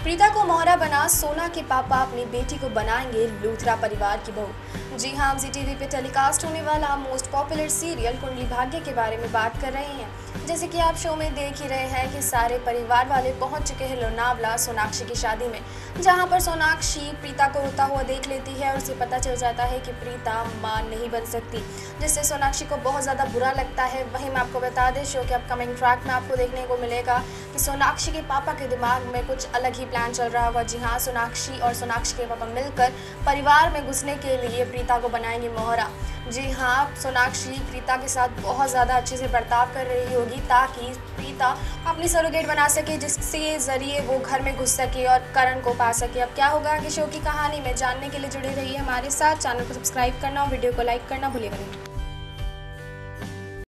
प्रीता को मोहरा बना सोना के पापा अपनी बेटी को बनाएंगे लूथरा परिवार की बहू। जी हाँ, जी टीवी पे टेलीकास्ट होने वाला most popular serial Kundali Bhagya के बारे में बात कर रहे हैं। जैसे कि आप शो में देख ही रहे हैं कि सारे परिवार वाले पहुंच चुके हैं लोनावला सोनाक्षी की शादी में, जहां पर सोनाक्षी प्रीता को रोता हुआ देख लेती है और उसे पता चल जाता है कि प्रीता मां नहीं बन सकती, जिससे सोनाक्षी को बहुत ज़्यादा बुरा लगता है। वहीं मैं आपको बता दें, शो के अपकमिंग ट्रैक में आपको देखने को मिलेगा कि सोनाक्षी के पापा के दिमाग में कुछ अलग ही प्लान चल रहा होगा। जी हाँ, सोनाक्षी और सोनाक्षी के पापा मिलकर परिवार में घुसने के लिए प्रीता को बनाएंगे मोहरा। जी हाँ, सोनाक्षी प्रीता के साथ बहुत ज़्यादा अच्छे से बर्ताव कर रही होगी ताकि प्रीता अपनी सरोगेट बना सके, जिसके ज़रिए वो घर में घुस सके और करण को पा सके। अब क्या होगा कि शो की कहानी में जानने के लिए जुड़े रहिए हमारे साथ। चैनल को सब्सक्राइब करना और वीडियो को लाइक करना भूलिएगा नहीं।